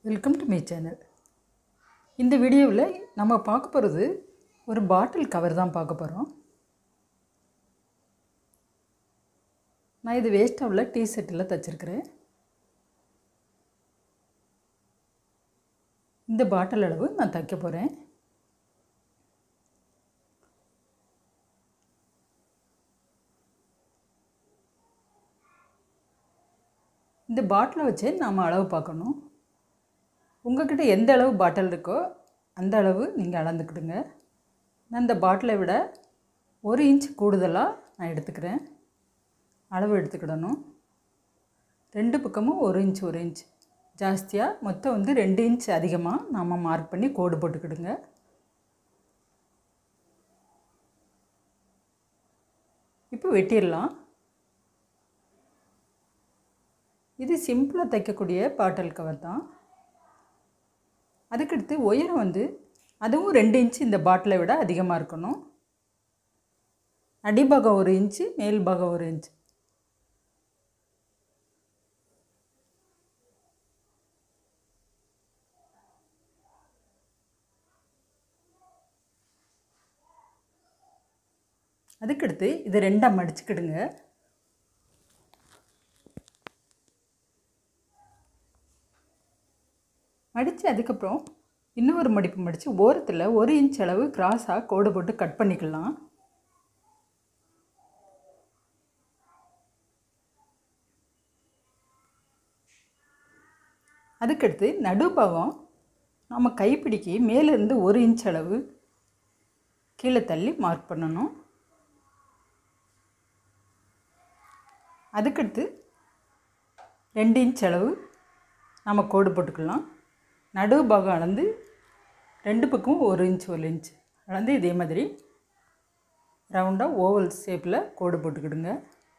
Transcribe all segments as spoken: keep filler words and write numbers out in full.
Welcome to my channel. இந்த வீடியோவில் நம்ம பார்க்க போகிறது ஒரு பாட்டில் கவர் தான் பார்க்க போகிறோம். நான் இது வேஸ்ட்டாக உள்ள டீ ஷர்ட்டில் தைச்சிருக்கிறேன். இந்த பாட்டில் அளவு நான் தைக்க போகிறேன். இந்த பாட்டிலை வச்சு நாம் அளவு பார்க்கணும். உங்கள்கிட்ட எந்த அளவு பாட்டில் இருக்கோ அந்த அளவு நீங்கள் அளந்துக்கிடுங்க. நான் இந்த பாட்டிலை விட ஒரு இன்ச் கூடுதலாக நான் எடுத்துக்கிறேன். அளவு எடுத்துக்கிடணும். ரெண்டு பக்கமும் ஒரு இன்ச் ஒரு இன்ச் ஜாஸ்தியாக மொத்தம் வந்து ரெண்டு இன்ச் அதிகமாக நாம் மார்க் பண்ணி கோடு போட்டுக்கிடுங்க. இப்போ வெட்டிடலாம். இது சிம்பிளாக தைக்கக்கூடிய பாட்டில் கவர் தான். அதுக்கடுத்து உயரம் வந்து அதுவும் ரெண்டு இன்ச்சு இந்த பாட்டிலை விட அதிகமாக இருக்கணும். அடிபாகம் ஒரு இன்ச்சு, மேல் பாகம் ஒரு இன்ச்சு. அதுக்கடுத்து இது ரெண்டாக மடிச்சுக்கிடுங்க. மடித்து அதுக்கப்புறம் இன்னொரு மடிப்பு மடித்து ஓரத்தில் ஒரு இன்ச் அளவு கிராஸாக கோடு போட்டு கட் பண்ணிக்கலாம். அதுக்கடுத்து நடுபாகம் நம்ம கைப்பிடிக்கு மேலேருந்து ஒரு இன்ச் அளவு கீழே தள்ளி மார்க் பண்ணணும். அதுக்கடுத்து ரெண்டு இன்ச் அளவு நம்ம கோடு போட்டுக்கலாம். நடுவு பாகம் அளந்து ரெண்டு பக்கமும் ஒரு இன்ச் ஒரு இன்ச் அளந்து இதே மாதிரி ரவுண்டாக ஓவல் ஷேப்பில் கோடு போட்டுக்கிடுங்க.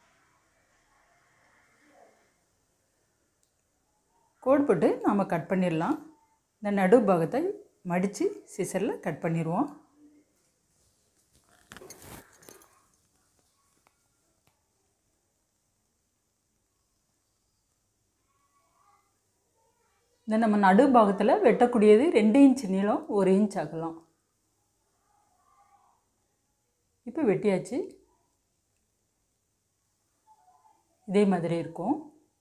கோடு போட்டு நாம் கட் பண்ணிடலாம். இந்த நடுவு பாகத்தை மடித்து சிசரில் கட் பண்ணிடுவோம். இந்த நம்ம நடு பாகத்தில் வெட்டக்கூடியது ரெண்டு இன்ச் நீளம், ஒரு இன்ச் ஆகலாம். இப்போ வெட்டியாச்சு. இதே மாதிரி இருக்கும்.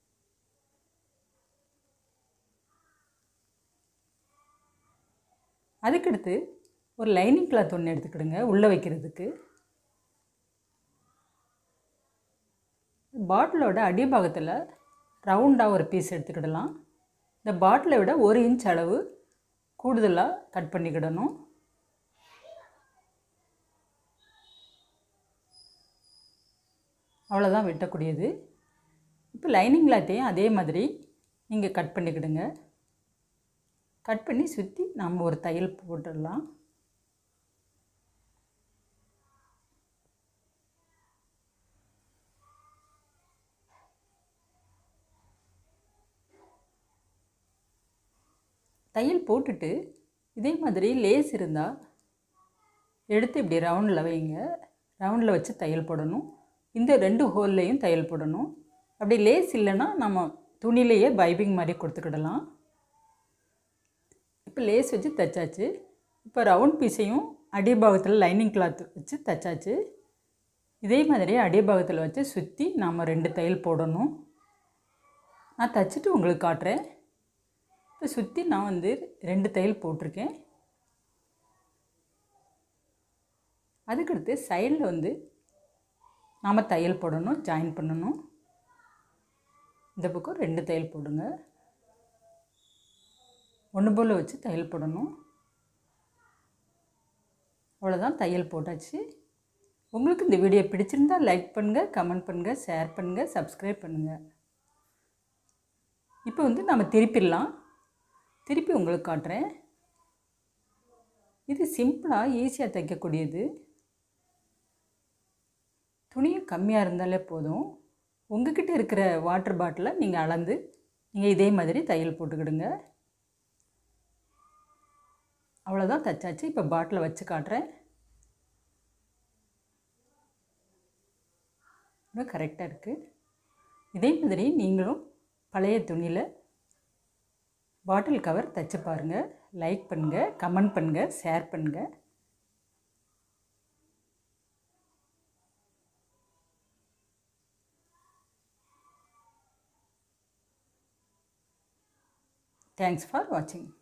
அதுக்கடுத்து ஒரு லைனிங் கிளாத் ஒன்று எடுத்துக்கிடுங்க உள்ளே வைக்கிறதுக்கு. பாட்டிலோட அடிபாகத்தில் ரவுண்டாக ஒரு பீஸ் எடுத்துக்கிடலாம். இந்த பாட்டிலை விட ஒரு இன்ச் அளவு கூடுதலாக கட் பண்ணிக்கிடணும். அவ்வளோதான் வெட்டக்கூடியது. இப்போ லைனிங் கிளாத்தையும் அதே மாதிரி நீங்கள் கட் பண்ணிக்கிடுங்க. கட் பண்ணி சுற்றி நாம் ஒரு தையல் போட்டுடலாம். தையல் போட்டுட்டு இதே மாதிரி லேஸ் இருந்தால் எடுத்து இப்படி ரவுண்டில் வைங்க. ரவுண்டில் வச்சு தையல் போடணும். இந்த ரெண்டு ஹோல்லையும் தையல் போடணும். அப்படி லேஸ் இல்லைன்னா நம்ம துணியிலேயே பைப்பிங் மாதிரி கொடுத்துக்கிடலாம். இப்போ லேஸ் வச்சு தைச்சாச்சு. இப்போ ரவுண்ட் பீஸையும் அடிபாகத்தில் லைனிங் கிளாத் வச்சு தைச்சாச்சு. இதே மாதிரி அடிபாகத்தில் வச்சு சுற்றி நாம் ரெண்டு தையல் போடணும். நான் தைச்சிட்டு உங்களுக்கு காட்டுறேன். இப்போ சுற்றி நான் வந்து ரெண்டு தையல் போட்டிருக்கேன். அதுக்கடுத்து சைடில் வந்து நாம் தையல் போடணும், ஜாயின் பண்ணணும். இந்த பக்கம் ரெண்டு தையல் போடுங்க. ஒன்று போல் வச்சு தையல் போடணும். அவ்வளோதான், தையல் போட்டாச்சு. உங்களுக்கு இந்த வீடியோ பிடிச்சிருந்தால் லைக் பண்ணுங்கள், கமெண்ட் பண்ணுங்கள், ஷேர் பண்ணுங்கள், சப்ஸ்கிரைப் பண்ணுங்கள். இப்போ வந்து நம்ம திருப்பிடலாம். திருப்பி உங்களுக்கு காட்டுறேன். இது சிம்பிளாக ஈஸியாக தைக்கக்கூடியது. துணியும் கம்மியாக இருந்தாலே போதும். உங்கள்கிட்ட இருக்கிற வாட்டர் பாட்டிலை நீங்கள் அளந்து நீங்கள் இதே மாதிரி தையல் போட்டுக்கிடுங்க. அவ்வளோதான், தைச்சாச்சு. இப்போ பாட்டிலை வச்சு காட்டுறேன். இன்னும் கரெக்டாக இருக்குது. இதே மாதிரி நீங்களும் பழைய துணியில் பாட்டில் கவர் தைச்சு பாருங்கள். லைக் பண்ணுங்கள், கமெண்ட் பண்ணுங்கள், ஷேர் பண்ணுங்கள். Thanks for watching.